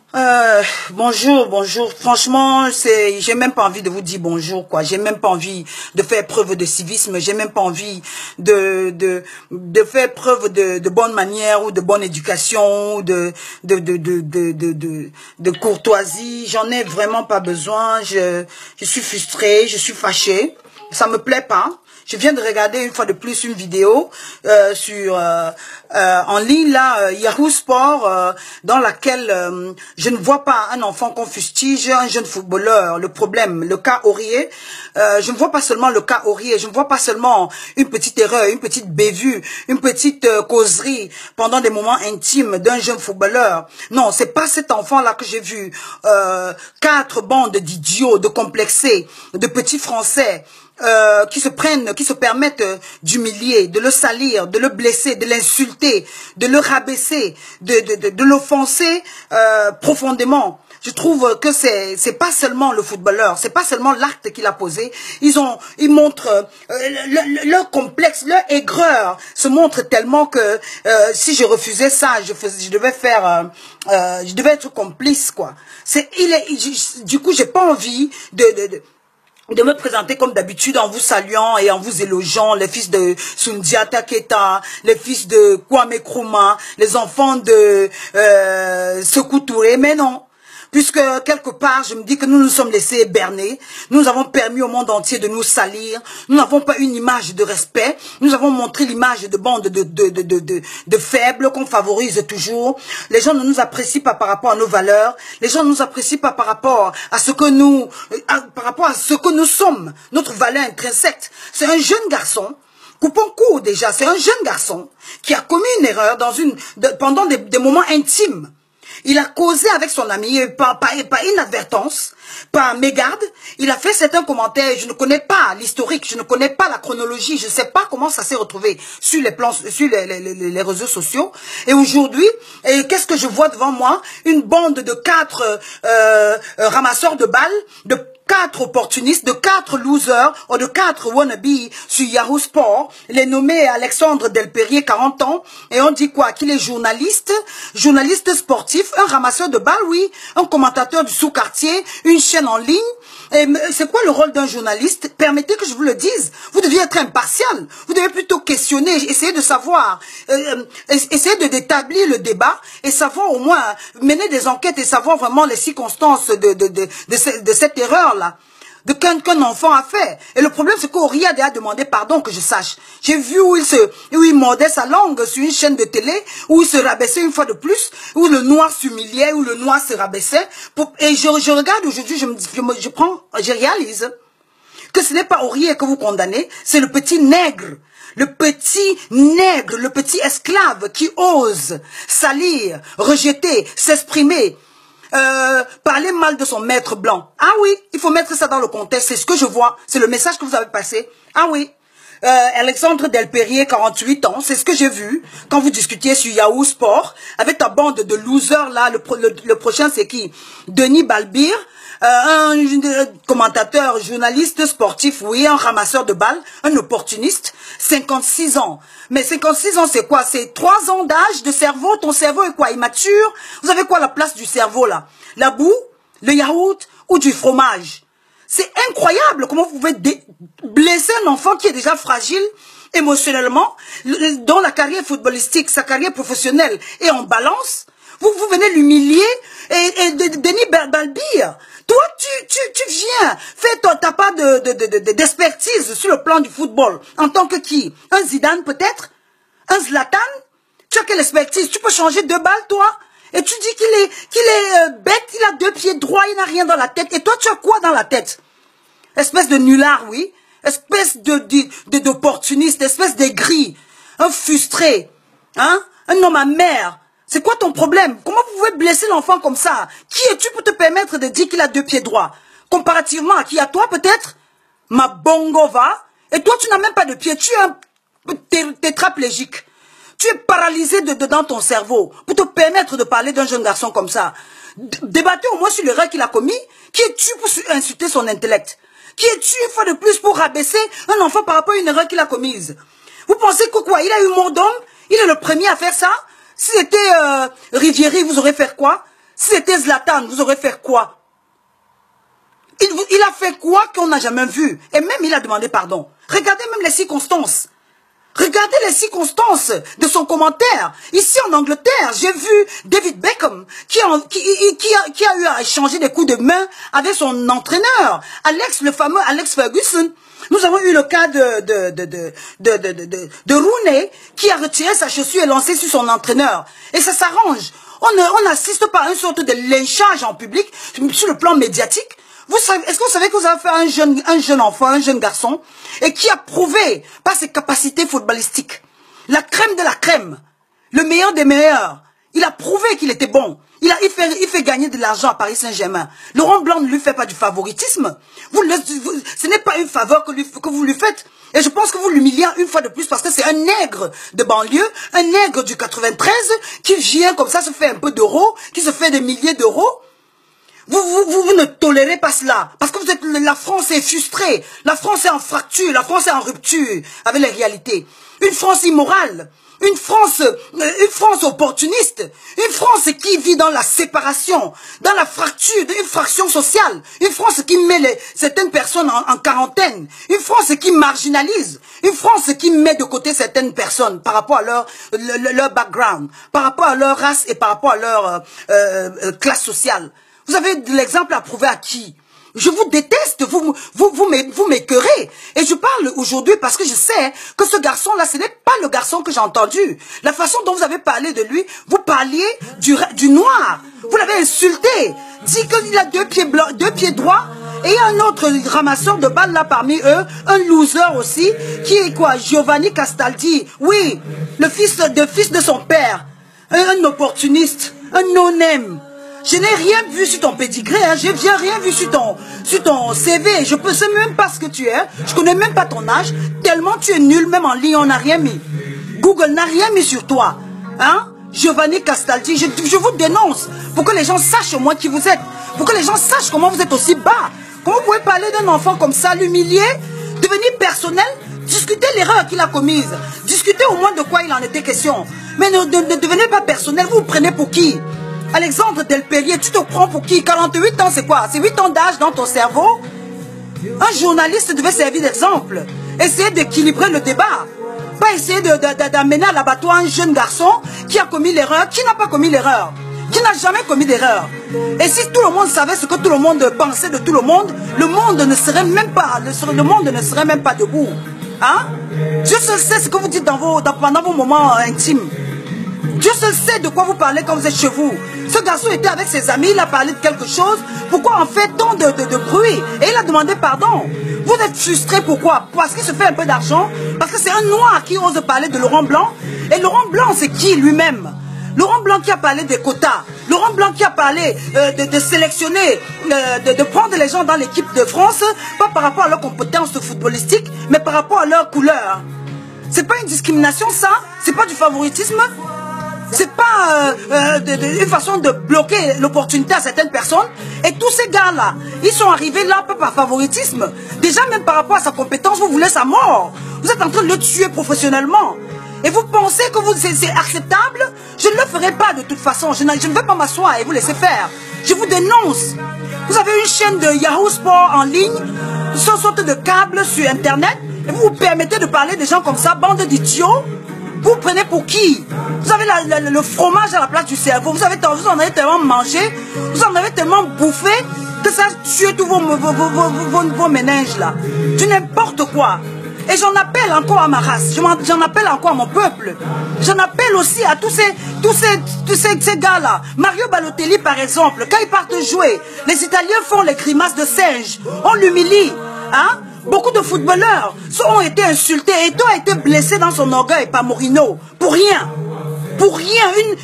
Bonjour, bonjour. Franchement, j'ai même pas envie de vous dire bonjour, quoi. J'ai même pas envie de faire preuve de civisme. J'ai même pas envie de faire preuve de bonne manière ou de bonne éducation ou de courtoisie. J'en ai vraiment pas besoin. Je suis frustrée, je suis fâchée. Ça me plaît pas. Je viens de regarder une fois de plus une vidéo en ligne là, Yahoo Sport, dans laquelle je ne vois pas un enfant qu'on fustige, un jeune footballeur. Le problème, le cas Aurier, je ne vois pas seulement le cas Aurier, je ne vois pas seulement une petite erreur, une petite bévue, une petite causerie pendant des moments intimes d'un jeune footballeur. Non, c'est pas cet enfant là que j'ai vu. 4 bandes d'idiots, de complexés, de petits Français. Qui se permettent d'humilier, de le salir, de le blesser, de l'insulter, de le rabaisser, de l'offenser profondément. Je trouve que c'est pas seulement le footballeur, c'est pas seulement l'acte qu'il a posé. Ils montrent leur complexe, leur aigreur se montre tellement que si je refusais ça, je devais être complice, quoi. Du coup, j'ai pas envie de me présenter comme d'habitude en vous saluant et en vous élogiant, les fils de Sundiata Keita, les fils de Kwame Nkrumah, les enfants de Sékou Touré, mais non. Puisque quelque part, je me dis que nous nous sommes laissés berner, nous avons permis au monde entier de nous salir, nous n'avons pas une image de respect, nous avons montré l'image de bande de faibles qu'on favorise toujours. Les gens ne nous apprécient pas par rapport à nos valeurs, les gens ne nous apprécient pas par rapport à ce que nous, sommes, notre valeur intrinsèque. C'est un jeune garçon. Coupons court déjà, c'est un jeune garçon qui a commis une erreur pendant des moments intimes. Il a causé avec son ami, par inadvertance, par mégarde. Il a fait certains commentaires. Je ne connais pas l'historique, je ne connais pas la chronologie. Je ne sais pas comment ça s'est retrouvé sur les réseaux sociaux. Et aujourd'hui, qu'est-ce que je vois devant moi? Une bande de 4 ramasseurs de balles, de 4 opportunistes, de 4 losers ou de 4 wannabes sur Yahoo Sport, les nommés Alexandre Delperrier, 40 ans, et on dit quoi? Qu'il est journaliste sportif, un ramasseur de balles, oui, un commentateur du sous-quartier, une chaîne en ligne. Et c'est quoi le rôle d'un journaliste? Permettez que je vous le dise. Vous deviez être impartial. Vous devez plutôt questionner, essayer de savoir, essayer d'établir le débat et savoir au moins mener des enquêtes et savoir vraiment les circonstances de cette erreur-là. Qu'un enfant a fait. Et le problème, c'est qu'Aurier a demandé pardon, que je sache. J'ai vu où il mordait sa langue sur une chaîne de télé, où il se rabaissait une fois de plus, où le noir s'humiliait, où le noir se rabaissait. Et je regarde aujourd'hui, je réalise que ce n'est pas Aurier que vous condamnez, c'est le petit nègre. Le petit esclave qui ose salir, rejeter, s'exprimer. Parler mal de son maître blanc. Ah oui, il faut mettre ça dans le contexte. C'est ce que je vois. C'est le message que vous avez passé. Ah oui. Alexandre Delperrier, 48 ans. C'est ce que j'ai vu quand vous discutiez sur Yahoo Sport avec ta bande de losers là. Le prochain, c'est qui? Denis Balbir. Un commentateur, journaliste sportif, oui, un ramasseur de balles, un opportuniste, 56 ans. Mais 56 ans, c'est quoi? C'est 3 ans d'âge de cerveau. Ton cerveau est quoi? Immature? Vous avez quoi à la place du cerveau, là? La boue, le yaourt ou du fromage? C'est incroyable comment vous pouvez blesser un enfant qui est déjà fragile émotionnellement, dont la carrière footballistique, sa carrière professionnelle est en balance. Vous venez l'humilier et Denis Balbir. Toi, tu viens, t'as pas d'expertise sur le plan du football. En tant que qui? Un Zidane peut-être? Un Zlatan? Tu as quelle expertise? Tu peux changer 2 balles, toi? Et tu dis qu'il est bête, il a 2 pieds droits, il n'a rien dans la tête. Et toi, tu as quoi dans la tête? Espèce de nulard, oui. Espèce d'opportuniste, espèce d'aigri. Un frustré. Hein? Un homme amer. C'est quoi ton problème? Comment vous pouvez blesser l'enfant comme ça? Qui es-tu pour te permettre de dire qu'il a 2 pieds droits? Comparativement à qui? À toi peut-être? Ma bongova. Et toi tu n'as même pas de pieds. Tu es un tétraplégique. Tu es paralysé dans ton cerveau pour te permettre de parler d'un jeune garçon comme ça. Débattez au moins sur l'erreur qu'il a commis. Qui es-tu pour insulter son intellect? Qui es-tu une fois de plus pour rabaisser un enfant par rapport à une erreur qu'il a commise? Vous pensez que quoi? Il a eu mot d'homme? Il est le premier à faire ça? Si c'était Rivieri, vous aurez fait quoi? Si c'était Zlatan, vous aurez fait quoi? Il a fait quoi qu'on n'a jamais vu? Et même il a demandé pardon. Regardez même les circonstances. Regardez les circonstances de son commentaire. Ici en Angleterre, j'ai vu David Beckham qui a eu à échanger des coups de main avec son entraîneur, le fameux Alex Ferguson. Nous avons eu le cas de Rooney qui a retiré sa chaussure et lancé sur son entraîneur. Et ça s'arrange. On n'assiste pas à une sorte de lynchage en public sur le plan médiatique. Est-ce que vous savez que vous avez fait un jeune enfant, un jeune garçon, et qui a prouvé par ses capacités footballistiques, la crème de la crème, le meilleur des meilleurs, il a prouvé qu'il était bon. Il fait gagner de l'argent à Paris Saint-Germain. Laurent Blanc ne lui fait pas du favoritisme. Ce n'est pas une faveur que vous lui faites. Et je pense que vous l'humiliez une fois de plus parce que c'est un nègre de banlieue, un nègre du 93 qui vient comme ça, se fait un peu d'euros, qui se fait des milliers d'euros. Vous ne tolérez pas cela. Parce que la France est frustrée. La France est en fracture. La France est en rupture avec les réalités. Une France immorale. Une France opportuniste. Une France qui vit dans la séparation. Dans la fracture. Une fraction sociale. Une France qui met certaines personnes en quarantaine. Une France qui marginalise. Une France qui met de côté certaines personnes par rapport à leur background. Par rapport à leur race et par rapport à leur classe sociale. Vous avez de l'exemple à prouver à qui? Je vous déteste, vous m'écœurez. Et je parle aujourd'hui parce que je sais que ce garçon-là, ce n'est pas le garçon que j'ai entendu. La façon dont vous avez parlé de lui, vous parliez du noir. Vous l'avez insulté. Dit qu'il a deux pieds droits. Et il y a un autre ramasseur de balles là parmi eux, un loser aussi, qui est quoi? Giovanni Castaldi. Oui, le fils de son père. Un opportuniste, un no-name. Je n'ai rien vu sur ton pédigré, hein. Je n'ai rien vu sur ton CV. Je ne sais même pas ce que tu es. Je ne connais même pas ton âge. Tellement tu es nul, même en ligne, on n'a rien mis. Google n'a rien mis sur toi. Hein? Giovanni Castaldi, je vous dénonce pour que les gens sachent au moins qui vous êtes. Pour que les gens sachent comment vous êtes aussi bas. Comment vous pouvez parler d'un enfant comme ça, l'humilier, devenir personnel, discuter l'erreur qu'il a commise. Discuter au moins de quoi il en était question. Mais ne devenez pas personnel, vous vous prenez pour qui? Alexandre Delperrier, tu te prends pour qui? 48 ans, c'est quoi? C'est 8 ans d'âge dans ton cerveau? Un journaliste devait servir d'exemple. Essayer d'équilibrer le débat. Pas essayer d'amener à l'abattoir un jeune garçon qui a commis l'erreur, qui n'a pas commis l'erreur, qui n'a jamais commis d'erreur. Et si tout le monde savait ce que tout le monde pensait de tout le monde ne serait même pas, debout. Hein? Dieu seul sait ce que vous dites pendant vos moments intimes. Dieu seul sait de quoi vous parlez quand vous êtes chez vous. Ce garçon était avec ses amis, il a parlé de quelque chose. Pourquoi on fait tant de bruit? Et il a demandé pardon. Vous êtes frustré, pourquoi? Parce qu'il se fait un peu d'argent. Parce que c'est un noir qui ose parler de Laurent Blanc. Et Laurent Blanc, c'est qui lui-même? Laurent Blanc qui a parlé des quotas. Laurent Blanc qui a parlé de sélectionner, de prendre les gens dans l'équipe de France, pas par rapport à leur compétence footballistique, mais par rapport à leur couleur. C'est pas une discrimination, ça? C'est pas du favoritisme? C'est pas une façon de bloquer l'opportunité à certaines personnes. Et tous ces gars-là, ils sont arrivés là pas par favoritisme. Déjà, même par rapport à sa compétence, vous voulez sa mort. Vous êtes en train de le tuer professionnellement. Et vous pensez que c'est acceptable? Je ne le ferai pas de toute façon. Je ne vais pas m'asseoir et vous laisser faire. Je vous dénonce. Vous avez une chaîne de Yahoo Sport en ligne, une sorte de câble sur Internet, et vous vous permettez de parler des gens comme ça, bande d'idiots. Vous prenez pour qui? Vous avez le fromage à la place du cerveau. Vous en avez tellement mangé, vous en avez tellement bouffé que ça tue tous vos méninges là. Du n'importe quoi. Et j'en appelle encore à ma race, j'en appelle encore à mon peuple. J'en appelle aussi à tous ces gars-là. Mario Balotelli par exemple, quand ils partent jouer, les Italiens font les grimaces de singe. On l'humilie. Hein? Beaucoup de footballeurs ont été insultés. Et toi a été blessé dans son orgueil par Mourinho. Pour rien. Pour rien.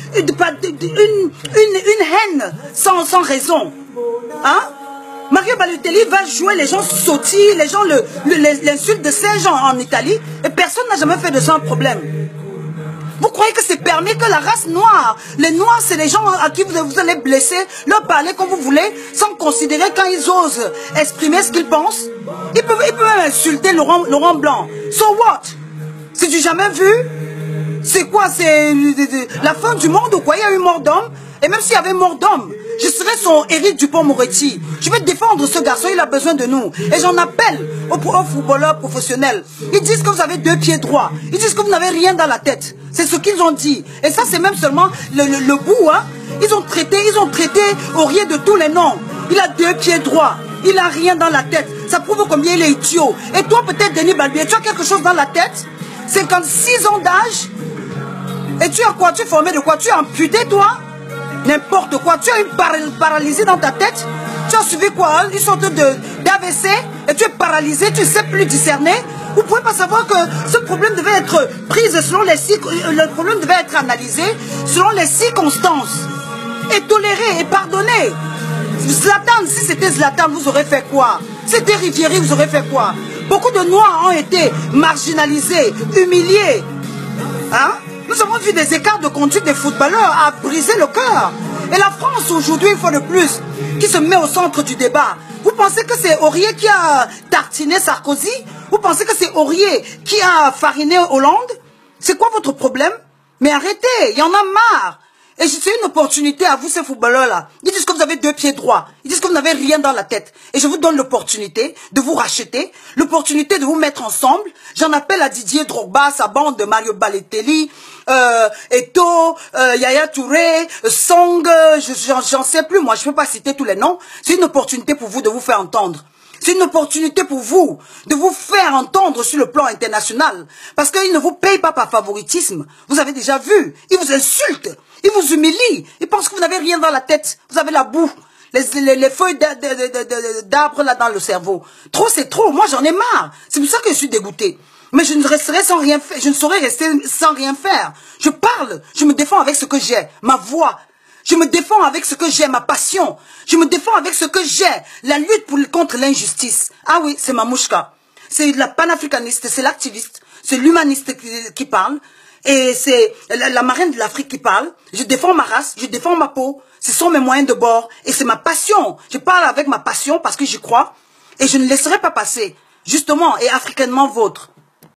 Une haine sans raison. Hein? Mario Balotelli va jouer, les gens sautillent, les gens l'insultent de singe en Italie. Et personne n'a jamais fait de ça un problème. Vous croyez que c'est permis que la race noire, les noirs c'est les gens à qui vous allez blesser, leur parler comme vous voulez, sans considérer quand ils osent exprimer ce qu'ils pensent? Ils peuvent même insulter Laurent Blanc. So what? C'est du jamais vu? C'est quoi? C'est la fin du monde ou quoi? Il y a eu mort d'homme. Et même s'il y avait mort d'homme, Je serai son Éric Dupond-Moretti. Je vais défendre ce garçon, il a besoin de nous. Et j'en appelle aux footballeurs professionnels. Ils disent que vous avez 2 pieds droits. Ils disent que vous n'avez rien dans la tête. C'est ce qu'ils ont dit. Et ça, c'est même seulement le bout. Hein. Ils ont traité Aurier de tous les noms. Il a 2 pieds droits. Il n'a rien dans la tête. Ça prouve combien il est idiot. Et toi, peut-être, Denis Balbier, tu as quelque chose dans la tête? 56 ans d'âge. Et tu as quoi? Tu es formé de quoi? Tu es amputé, toi? N'importe quoi. Tu as une paralysie dans ta tête? Tu as suivi quoi? Une sorte d'AVC? Et tu es paralysé, tu ne sais plus discerner? Vous ne pouvez pas savoir que ce problème devait être pris selon les le problème devait être analysé selon les circonstances. Et toléré et pardonné. Zlatan, si c'était Zlatan, vous aurez fait quoi? C'était Rivieri, vous aurez fait quoi? Beaucoup de Noirs ont été marginalisés, humiliés. Hein? Nous avons vu des écarts de conduite des footballeurs à briser le cœur. Et la France aujourd'hui, une fois de plus, qui se met au centre du débat. Vous pensez que c'est Aurier qui a tartiné Sarkozy? Vous pensez que c'est Aurier qui a fariné Hollande? C'est quoi votre problème? Mais arrêtez, il y en a marre. Et c'est une opportunité à vous, ces footballeurs-là. Ils disent que vous avez 2 pieds droits. Ils disent que vous n'avez rien dans la tête. Et je vous donne l'opportunité de vous racheter, l'opportunité de vous mettre ensemble. J'en appelle à Didier Drogba, sa bande de Mario Balotelli, Eto'o, Yaya Touré, Song, j'en sais plus, moi je ne peux pas citer tous les noms. C'est une opportunité pour vous de vous faire entendre. C'est une opportunité pour vous de vous faire entendre sur le plan international. Parce qu'ils ne vous payent pas par favoritisme. Vous avez déjà vu. Ils vous insultent. Ils vous humilient. Ils pensent que vous n'avez rien dans la tête. Vous avez la boue. Les feuilles d'arbres là dans le cerveau. Trop, c'est trop. Moi, j'en ai marre. C'est pour ça que je suis dégoûtée. Mais je ne resterai sans rien faire. Je ne saurais rester sans rien faire. Je parle. Je me défends avec ce que j'ai. Ma voix. Je me défends avec ce que j'ai, ma passion. Je me défends avec ce que j'ai, la lutte contre l'injustice. Ah oui, c'est Mamouchka. C'est la panafricaniste, c'est l'activiste, c'est l'humaniste qui parle. Et c'est la marraine de l'Afrique qui parle. Je défends ma race, je défends ma peau. Ce sont mes moyens de bord. Et c'est ma passion. Je parle avec ma passion parce que j'y crois. Et je ne laisserai pas passer. Justement, et africainement vôtre.